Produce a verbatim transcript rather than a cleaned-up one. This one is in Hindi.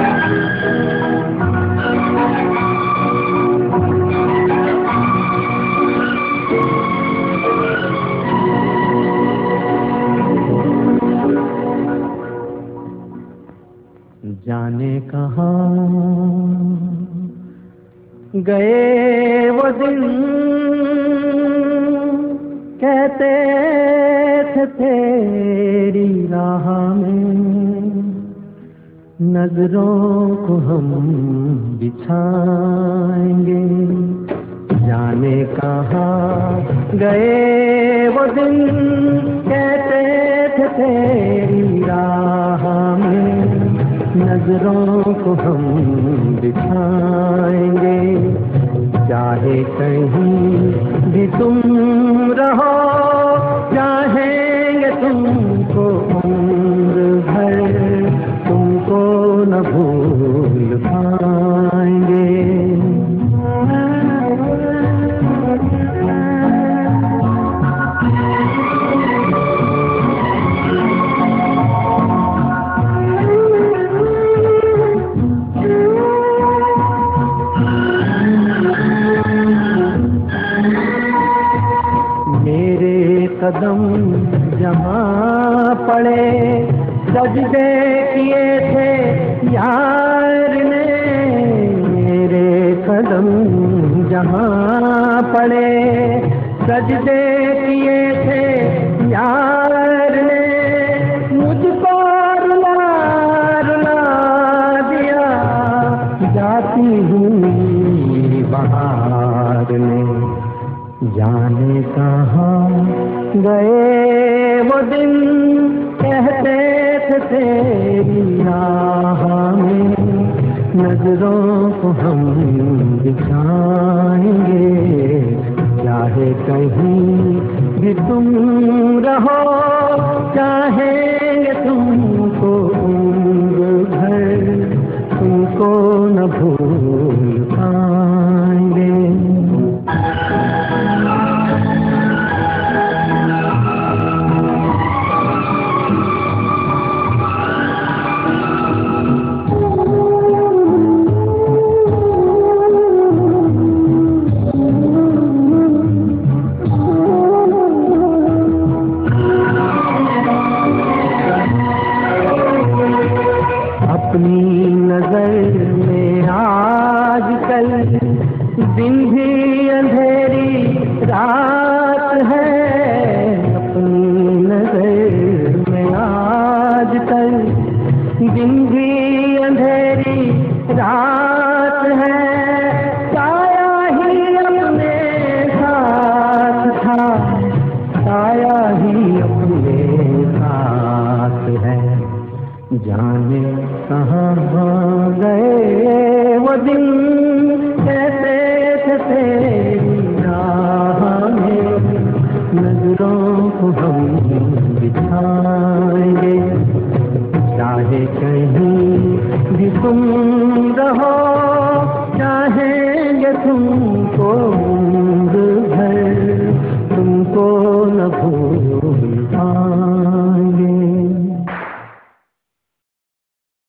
जाने कहाँ गए वो दिन, कहते थे तेरी राह में नजरों को हम बिछाएंगे। जाने कहाँ गए वो दिन, कहते थे तेरी राह में नजरों को हम बिछाएंगे। चाहे कहीं भी तुम रहो, चाहेंगे तुमको उम्र भर, तुमको न भूल पाएंगे। कदम जहाँ पड़े सजदे किए थे यार ने, मेरे कदम जहाँ पड़े सजदे किए थे यार ने, मुझको रुला रुला दिया जाती हुई बहार ने। जाने कहाँ गए वो दिन, कहते थे तेरी राह में नजरों को हम बिछाएंगे। चाहे कहीं भी तुम रहो, चाहेंगे तुमको उम्र भर, तुमको न भूल पाएंगे। अपनी नजर में आजकल दिन भी अंधेरी रात है, अपनी नजर में आजकल दिन भी अंधेरी रात है। साया ही अपने साथ था, साया ही अपने साथ है। जाने कहाँ गए वो दिन, कहते थे तेरी राह में नजरों को हम बिछाएंगे। चाहे कहीं भी तुम रहो, चाहेंगे तुमको